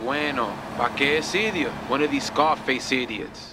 bueno. ¿Pa' qué es idiot? One of these Scarface idiots.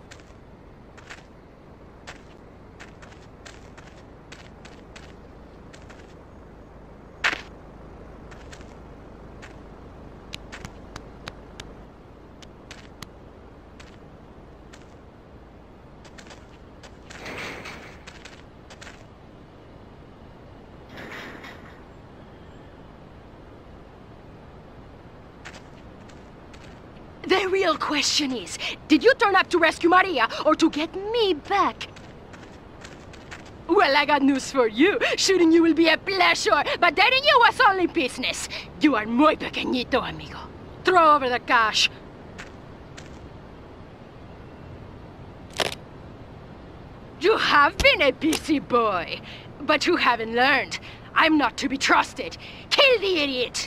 The real question is, did you turn up to rescue Maria or to get me back? Well, I got news for you. Shooting you will be a pleasure, but dating you was only business. You are muy pequeñito, amigo. Throw over the cash. You have been a busy boy, but you haven't learned. I'm not to be trusted. Kill the idiot!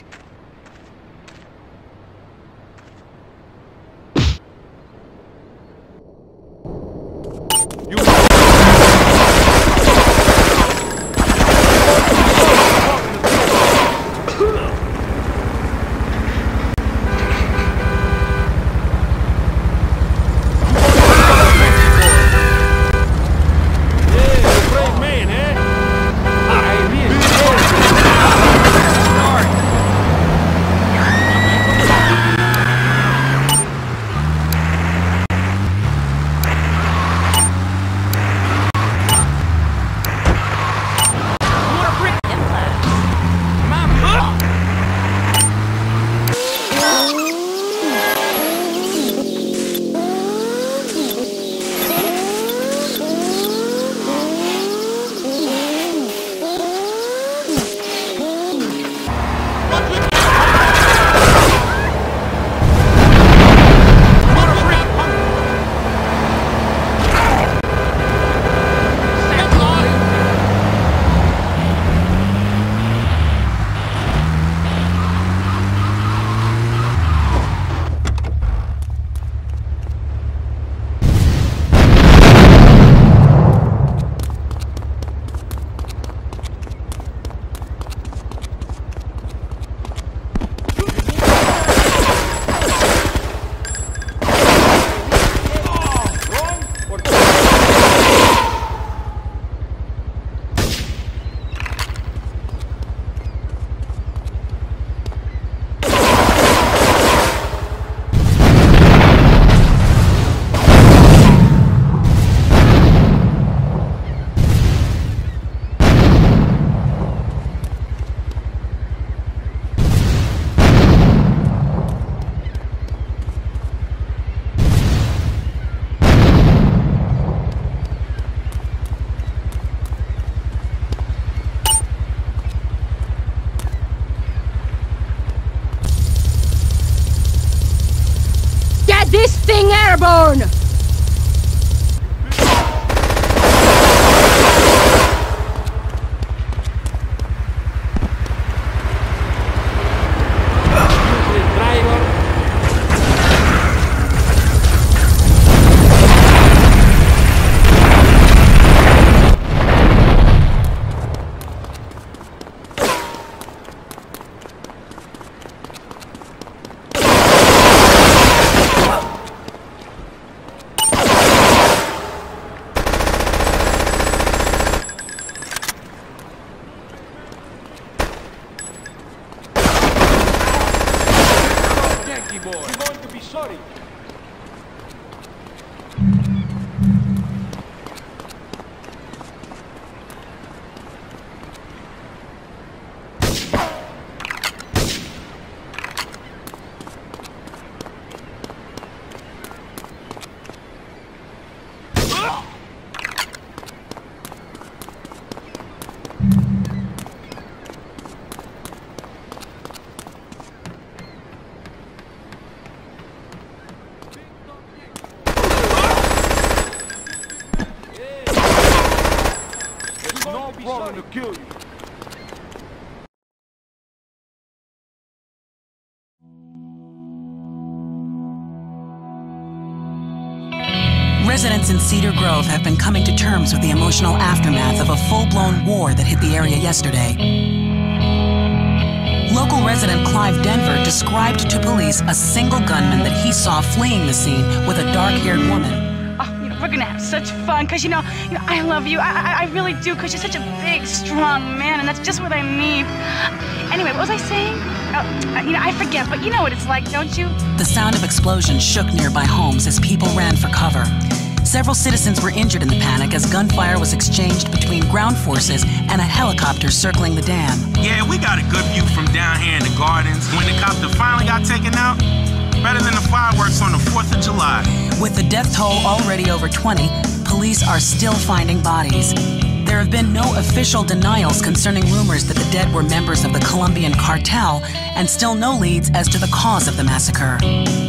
This thing airborne! You're going to be sorry. No problem to kill you. Residents in Cedar Grove have been coming to terms with the emotional aftermath of a full-blown war that hit the area yesterday. Local resident Clive Denver described to police a single gunman that he saw fleeing the scene with a dark-haired woman. We're gonna have such fun, because, you know, I love you. I really do, because you're such a big, strong man, and that's just what I need. Anyway, what was I saying? I forget, but you know what it's like, don't you? The sound of explosions shook nearby homes as people ran for cover. Several citizens were injured in the panic as gunfire was exchanged between ground forces and a helicopter circling the dam. Yeah, we got a good view from down here in the gardens. When the copter finally got taken out, better than the fireworks on the 4th of July. With the death toll already over 20, police are still finding bodies. There have been no official denials concerning rumors that the dead were members of the Colombian cartel, and still no leads as to the cause of the massacre.